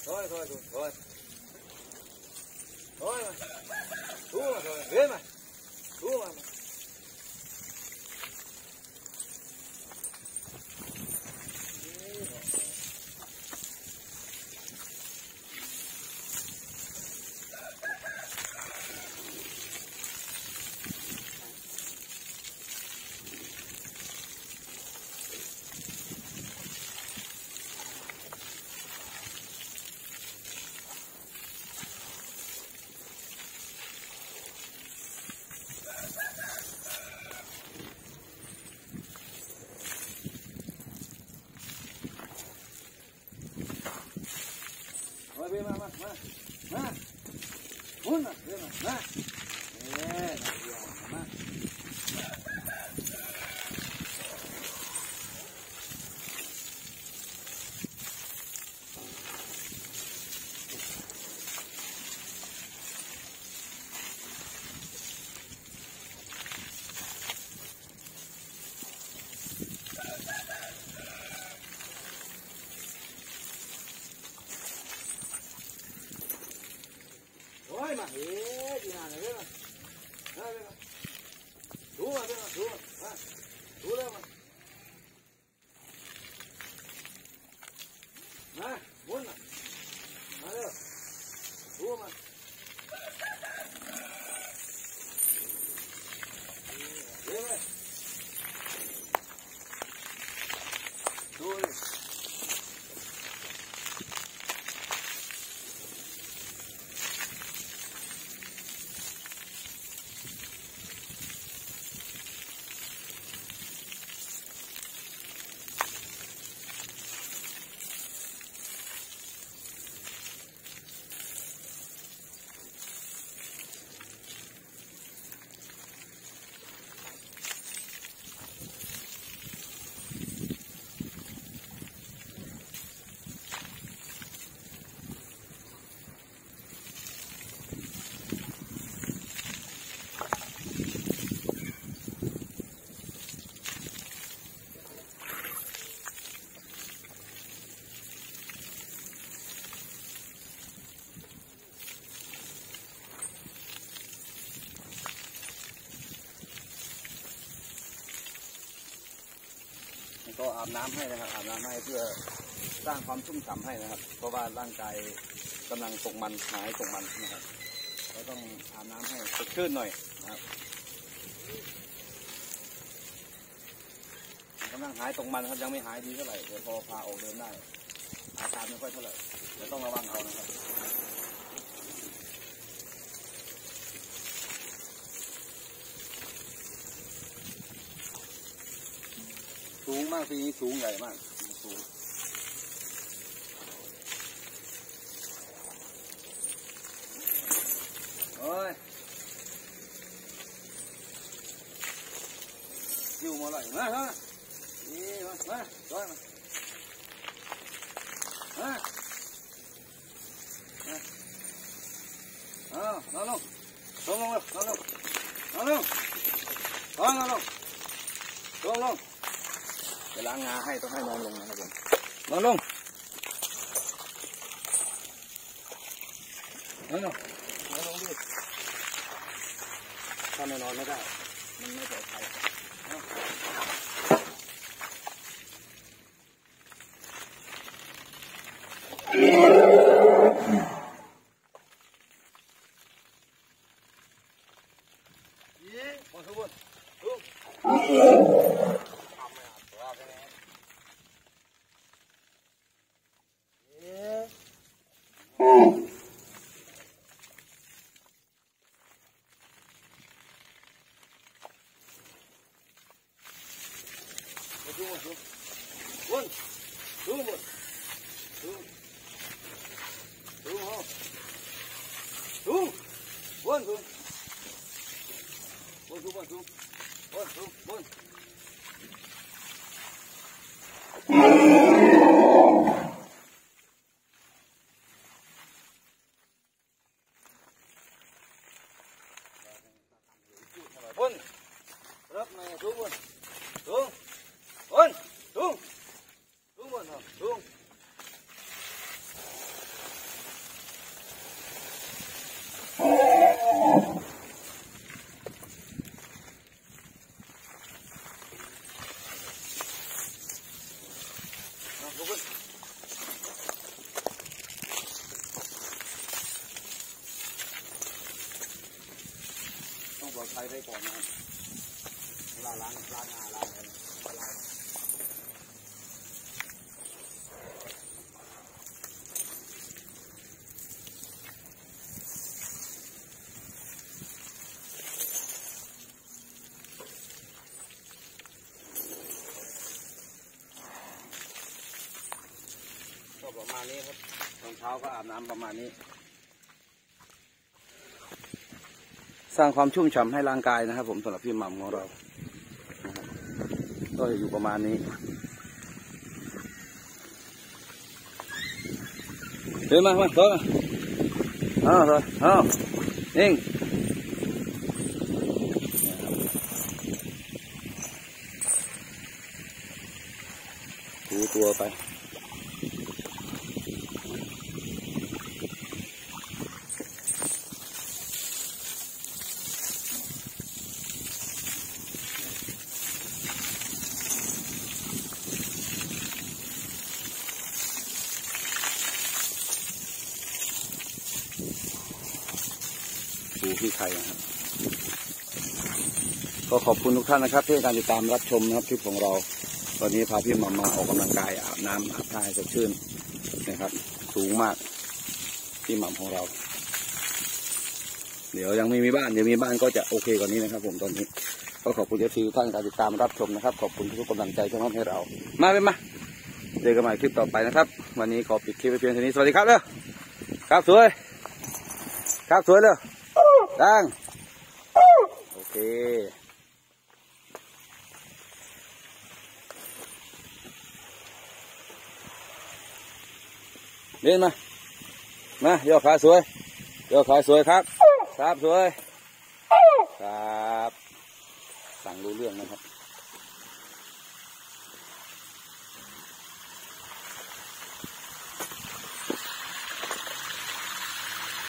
thôi thôi thôi thôi thôi mà thú mà thôi ghế mà thú mà về mà muốn mà về mà thôi mà gì nào này biết mà thú mà biết mà thú lên mà muốn mà được thú mà đi về thú điก็อาบน้ำให้นะครับอาบน้ำให้เพื่อสร้างความชุ่มฉ่ำให้นะครับเพราะว่าร่างกายกำลังตกมันหายตกมันนะครับเราต้องอาบน้ำให้สดชื่นหน่อยนะครับกำลังหายตกมันครับยังไม่หายดีเท่าไหร่เดี๋ยวพอพาออกเดินได้อาการไม่ค่อยเท่าไหร่เดี๋ยวต้องระวังเอานะครับสูงมากทีนี้สูงใหญ่มากสูงโอ้ยอยู่มาเลยมานี่มาด้วยมานอนลงจะล้างงาให้ต้องให้นอนลงนะครับผมนอนลงดิถ้าไม่นอนไม่ได้มันไม่ปลอดภัยดภัยได้ก่อนนะครับเวลาล้างหน้าล้างอะไรก็ประมาณนี้ครับตอนเช้าก็อาบน้ำประมาณนี้สร้างความชุ่มฉ่ำให้ร่างกายนะครับผมสำหรับพี่หม่ำของเราก็อยู่ประมาณนี้เดินมาต่อมาเองถูตัวไปดูที่ไทยนะครับก็ขอบคุณทุกท่านนะครับที่การติดตามรับชมนะครับคลิปของเราวันนี้พาพี่หม่ำมาออกกำลังกายอาบน้ำอาบท่าให้สดชื่นนะครับสูงมากพี่หม่ำของเราเดี๋ยวยังไม่มีบ้านเดี๋ยวมีบ้านก็จะโอเคกว่านี้นะครับผมตอนนี้ก็ขอบคุณทุกท่านการติดตามรับชมนะครับขอบคุณทุกกำลังใจที่มอบให้เรามาเจอกันใหม่คลิปต่อไปนะครับวันนี้ขอปิดคลิปไปเพียงเท่านี้สวัสดีครับเด้อครับสวยเลยดังโอเคเดินมาย่อขาสวยครับสวยครับสั่งรู้เรื่องนะครับ